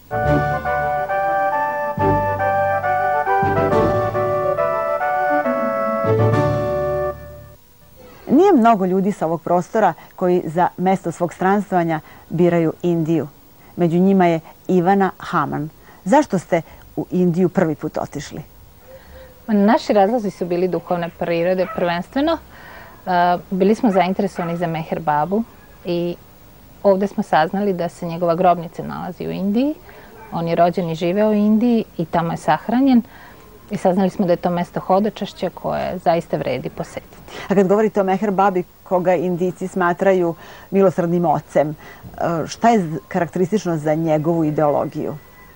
Nije mnogo ljudi sa ovog prostora koji za mesto svog stranstvanja biraju Indiju. Među njima je Ivana Haman. Zašto ste u Indiju prvi put otišli? Naši razlozi su bili duhovne prirode prvenstveno. Bili smo zainteresovani za Meher Babu i ovdje smo saznali da se njegova grobnica nalazi u Indiji. On je rođen i živeo u Indiji i tamo je sahranjen. I saznali smo da je to mesto hodočašća koje zaista vredi posetiti. A kad govorite o Meher Babi, koga Indijci smatraju milosrdnim ocem, šta je karakteristično za njegovu ideologiju?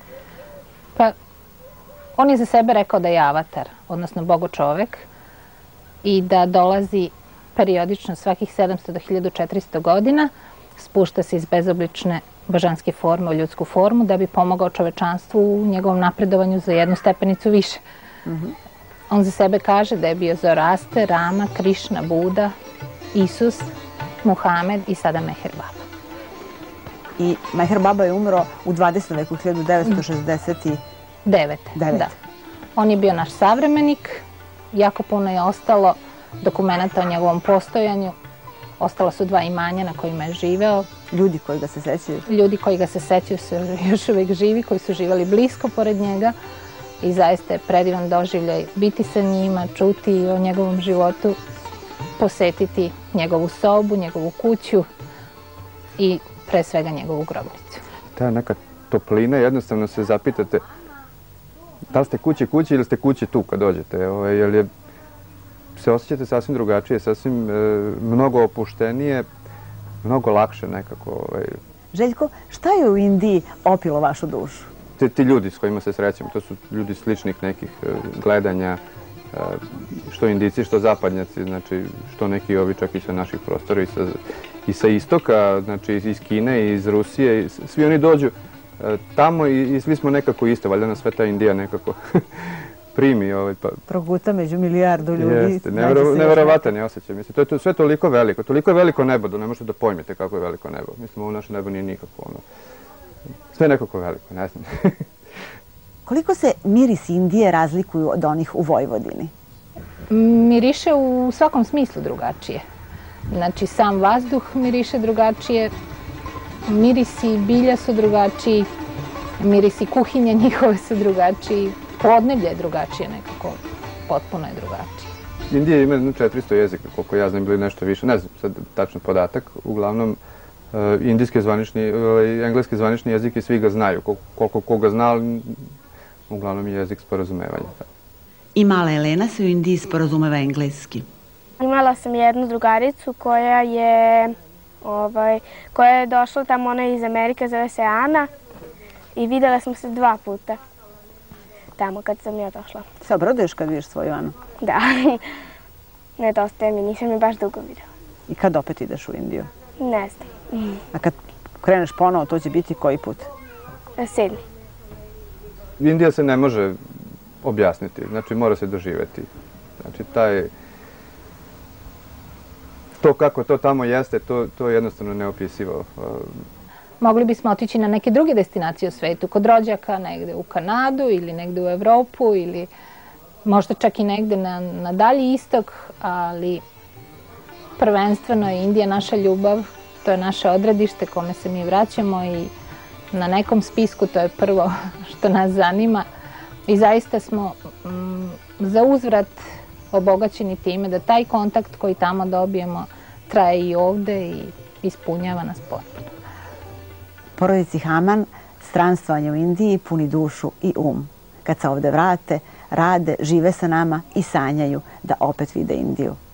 Pa, on je za sebe rekao da je avatar, odnosno bogočovek, i da dolazi periodično svakih 700 do 1400 godina, spušta se iz bezoblične božanske forme u ljudsku formu da bi pomogao čovečanstvu u njegovom napredovanju za jednu stepenicu više. On za sebe kaže da je bio Zoroaster, Rama, Krišna, Buda, Isus, Muhamed i sada Meher Baba. I Meher Baba je umro u 20. veku, 1969. Da. On je bio naš savremenik, jako puno je ostalo dokumenata o njegovom postojanju. Ostala su 2 imanja na kojima je živeo. Ljudi koji ga se sećaju? Ljudi koji ga se sećaju su još uvijek živi, koji su živjeli blisko pored njega. I zaista je predivan doživljaj biti sa njima, čuti o njegovom životu, posetiti njegovu sobu, njegovu kuću i pre svega njegovu grobnicu. Ta neka toplina, jednostavno se zapitate da li ste kući ili ste kući tu kad dođete. Jer se osjećate sasvim drugačije, sasvim mnogo opuštenije, mnogo lakše nekako. Željko, šta je u Indiji opilo vašu dušu? Ti ljudi s kojima se srećemo, to su ljudi sličnih nekih gledanja, što Indijci, što zapadnjaci, znači što neki ovi čak i sa naših prostora i sa istoka, znači iz Kine i iz Rusije, svi oni dođu tamo i svi smo nekako isto, valjda nas sve ta Indija nekako primi. Proguta među milijardu ljudi. Jeste, neverovatan je osjećaj. Mislim, to je sve toliko veliko. Toliko je veliko nebo da ne možete da pojmete kako je veliko nebo. Mislim, ovo naše nebo nije nikako ono. Sve je nekako veliko, ne znam. Koliko se mirisi Indije razlikuju od onih u Vojvodini? Miriše u svakom smislu drugačije. Znači, sam vazduh miriše drugačije, mirisi bilja su drugačiji, mirisi kuhinje njihove su drugačiji, podneblje je drugačije nekako, potpuno je drugačije. Indija ima 400 jezika, koliko ja znam, ili nešto više, ne znam sad tačno podatak, uglavnom engleski zvanični jezik i svi ga znaju, koliko koga zna, ali uglavnom je jezik sporazumevanja. I mala Elena se u Indiji sporazumeva engleski. Imala sam jednu drugaricu koja je došla tamo, ona je iz Amerike, zove se Ana, i videla smo se 2 puta tamo kad sam ja došla. Se obraduješ kad vidiš svoju Anu? Da, nedostaje mi, nisam je baš dugo videla. I kad opet ideš u Indiju? Ne znam. A kad kreneš ponovo, to će biti koji put? 7. Indija se ne može objasniti, znači mora se doživjeti. Znači to kako to tamo jeste, to je jednostavno neopisivo. Mogli bismo otići na neke druge destinacije u svetu, kod rođaka, negde u Kanadu ili negde u Evropu ili možda čak i negde na dalji istok, ali prvenstveno je Indija naša ljubav, to je naše odredište kome se mi vraćamo i na nekom spisku to je prvo što nas zanima i zaista smo za uzvrat obogaćeni time da taj kontakt koji tamo dobijemo traje i ovde i ispunjava nas potpuno. Porodici Haman stranstvovanje u Indiji puni dušu i um. Kad se ovde vrate, rade, žive sa nama i sanjaju da opet vide Indiju.